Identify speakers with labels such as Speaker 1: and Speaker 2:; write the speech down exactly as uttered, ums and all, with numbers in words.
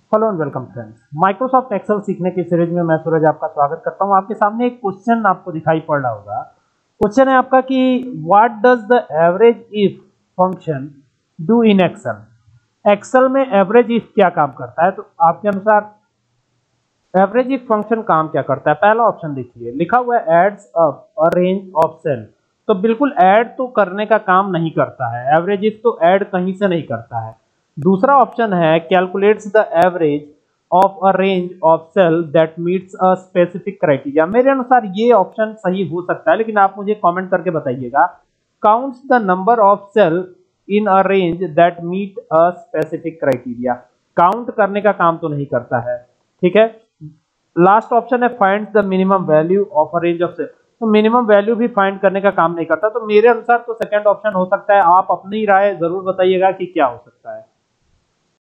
Speaker 1: Hello and welcome friends. Microsoft Excel सीखने की series में मैं सूरज आपका स्वागत करता हूं। आपके सामने एक क्वेश्चन आपको दिखाई पड़ रहा होगा। क्वेश्चन है आपका कि what does the average if function do in Excel. Excel में एवरेज इफ क्या काम करता है? तो आपके अनुसार एवरेज इफ फंक्शन काम क्या करता है? पहला ऑप्शन देखिए, लिखा हुआ है adds up a range of cell. तो बिल्कुल ऐड तो करने का काम नहीं करता है, एवरेज इफ तो ऐड कहीं से नहीं करता है। दूसरा ऑप्शन है calculates the average of a range of cell that meets a specific criteria. मेरे अनुसार ये ऑप्शन सही हो सकता है, लेकिन आप मुझे कमेंट करके बताइएगा। Counts the number of cell in a range that meet a specific criteria. Count करने का काम तो नहीं करता है, ठीक है। लास्ट ऑप्शन है find the minimum value of a range of cell. तो मिनिमम वैल्यू भी फाइंड करने का काम नहीं करता। तो मेरे अनुसार तो सेकंड ऑप्शन हो सकता है। आप अपनी राय जरूर बताइएगा कि क्या हो सकता है।